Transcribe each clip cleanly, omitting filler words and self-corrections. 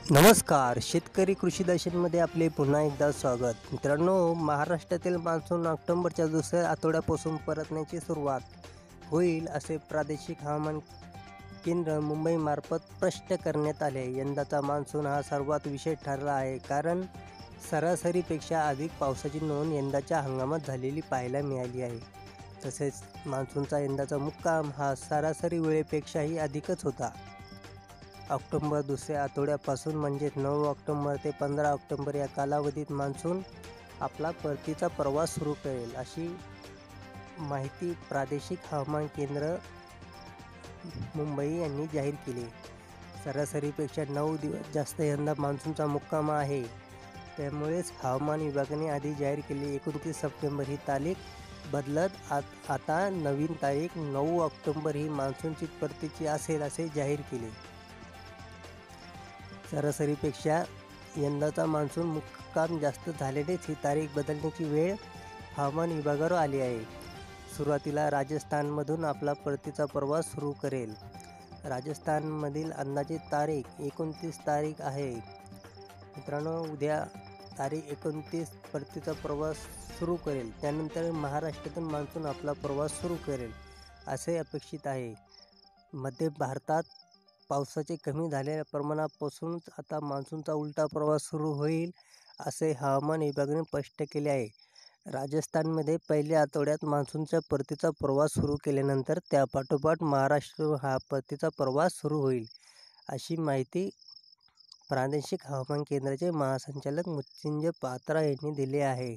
नमस्कार, शेतकरी कृषी दर्शनमध्ये आपले पुन्हा एकदा स्वागत. मित्रांनो, महाराष्ट्रातील मान्सून ऑक्टोबरच्या दुसऱ्या आठवड्यापासून परतण्याची सुरुवात होईल असे प्रादेशिक हवामान केंद्र मुंबईमार्फत स्पष्ट करण्यात आले. यंदाचा मान्सून हा सर्वात विशेष ठरला आहे, कारण सरासरीपेक्षा अधिक पावसाची नोंद यंदाच्या हंगामात झालेली पाहायला मिळाली आहे. तसेच मान्सूनचा यंदाचा मुक्काम हा सरासरी वेळेपेक्षाही अधिकच होता. ऑक्टोबर दुसऱ्या आठवड्यापासून म्हणजेच 9 ऑक्टोबर ते 15 ऑक्टोबर या कालावधीत मान्सून आपला परतीचा प्रवास सुरू करेल, अशी माहिती प्रादेशिक हवामान केंद्र मुंबई यांनी जाहीर केली. सरासरीपेक्षा 9 दिवस जास्त यंदा मान्सूनचा मुक्काम आहे. त्यामुळेच हवामान विभागाने आधी जाहीर केली 29 सप्टेंबर ही तारीख बदलत आता नवीन तारीख 9 ऑक्टोबर ही मान्सूनची परतीची असेल असे जाहीर केले. सरासरीपेक्षा यंदाचा मान्सून मुक्काम जास्त झाल्यानेच ही तारीख बदलण्याची वेळ हवामान विभागावर आली आहे. सुरुवातीला राजस्थानमधून आपला परतीचा प्रवास सुरू करेल. राजस्थानमधील अंदाजित तारीख 29 तारीख आहे. मित्रांनो, उद्या तारीख 29 परतीचा प्रवास सुरू करेल. त्यानंतर महाराष्ट्रातून मान्सून आपला प्रवास सुरू करेल असे अपेक्षित आहे. मध्य भारतात पावसाचे कमी झालेल्या प्रमाणापासूनच आता मान्सूनचा उलटा प्रवास सुरू होईल असे हवामान विभागाने स्पष्ट केले आहे. राजस्थानमध्ये पहिल्या आठवड्यात मान्सूनच्या परतीचा प्रवास सुरू केल्यानंतर त्यापाठोपाठ महाराष्ट्र हा परतीचा प्रवास सुरू होईल, अशी माहिती प्रादेशिक हवामान केंद्राचे महासंचालक मृत्युंजय पात्रा यांनी दिली आहे.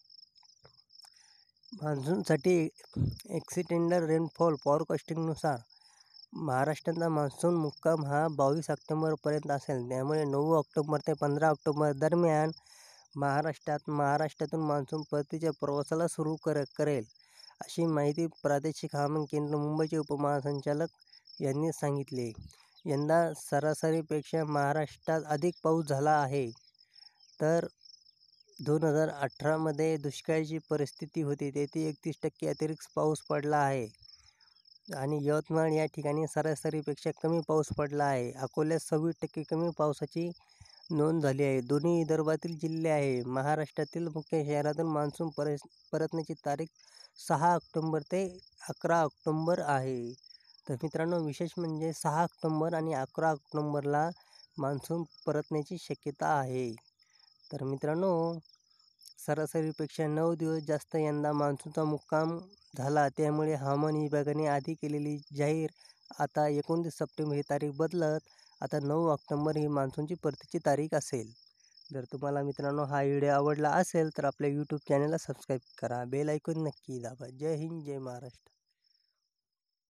मान्सूनसाठी एक्सटेंडेड रेनफॉल फॉरकास्टिंगनुसार महाराष्ट्राचा मान्सून मुक्काम हा 22 ऑक्टोबरपर्यंत असेल. त्यामुळे 9 ऑक्टोबर ते 15 ऑक्टोबर दरम्यान महाराष्ट्रातून मान्सून परतीच्या प्रवासाला सुरू करेल, अशी माहिती प्रादेशिक हवामान केंद्र मुंबईचे उपमहासंचालक यांनी सांगितले. यंदा सरासरीपेक्षा महाराष्ट्रात अधिक पाऊस झाला आहे. तर 2018मध्ये दुष्काळाची परिस्थिती होती, तेथे 31% अतिरिक्त पाऊस पडला आहे. आणि यवतमाळ या ठिकाणी सरासरीपेक्षा कमी पाऊस पडला आहे. अकोल्यात 26% कमी पावसाची नोंद झाली आहे. दोन्ही विदर्भातील जिल्हे आहे. महाराष्ट्रातील मुख्य शहरातून मान्सून परतण्याची तारीख 6 ऑक्टोबर ते 11 ऑक्टोबर आहे. तर मित्रांनो, विशेष म्हणजे 6 ऑक्टोबर आणि 11 ऑक्टोबरला मान्सून परतण्याची शक्यता आहे. तर मित्रांनो, सरासरीपेक्षा 9 दिवस जास्त यंदा मान्सूनचा मुक्काम झाला. त्यामुळे हवामान विभागाने आधी केलेली जाहीर आता 29 सप्टेंबर ही तारीख बदलत आता 9 ऑक्टोबर ही मान्सूनची परतीची तारीख असेल. जर तुम्हाला मित्रांनो हा व्हिडिओ आवडला असेल तर आपल्या यूट्यूब चॅनलला सबस्क्राईब करा, बेल आयकॉन नक्की दाबा. जय हिंद, जय महाराष्ट्र.